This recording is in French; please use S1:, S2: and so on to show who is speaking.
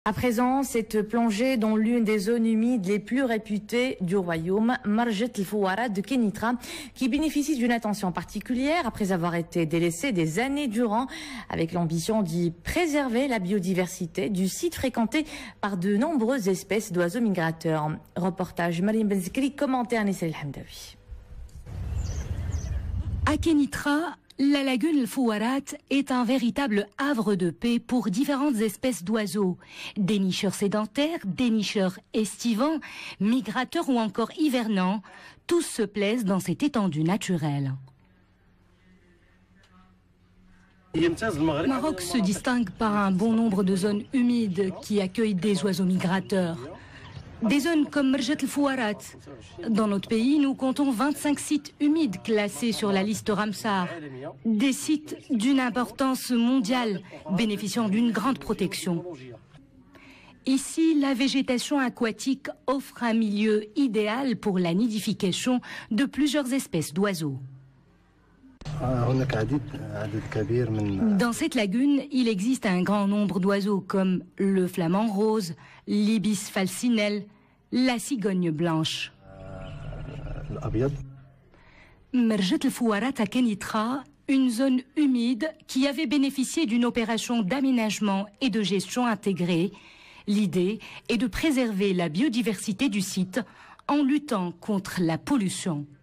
S1: À présent, cette plongée dans l'une des zones humides les plus réputées du royaume, Marjet El Fouara de Kenitra, qui bénéficie d'une attention particulière après avoir été délaissée des années durant, avec l'ambition d'y préserver la biodiversité du site fréquenté par de nombreuses espèces d'oiseaux migrateurs. Reportage Marine Benzikri, commentaire Nissel El Hamdawi.
S2: À Kenitra, la lagune El Fouarat est un véritable havre de paix pour différentes espèces d'oiseaux. Dénicheurs sédentaires, dénicheurs estivants, migrateurs ou encore hivernants, tous se plaisent dans cette étendue naturelle. Le Maroc se distingue par un bon nombre de zones humides qui accueillent des oiseaux migrateurs. Des zones comme Marjet El Fouarat. Dans notre pays, nous comptons 25 sites humides classés sur la liste Ramsar. Des sites d'une importance mondiale, bénéficiant d'une grande protection. Ici, la végétation aquatique offre un milieu idéal pour la nidification de plusieurs espèces d'oiseaux. Dans cette lagune, il existe un grand nombre d'oiseaux comme le flamand rose, l'ibis falcinelle, la cigogne blanche. Marjet El Fouarat à Kenitra, une zone humide qui avait bénéficié d'une opération d'aménagement et de gestion intégrée. L'idée est de préserver la biodiversité du site en luttant contre la pollution.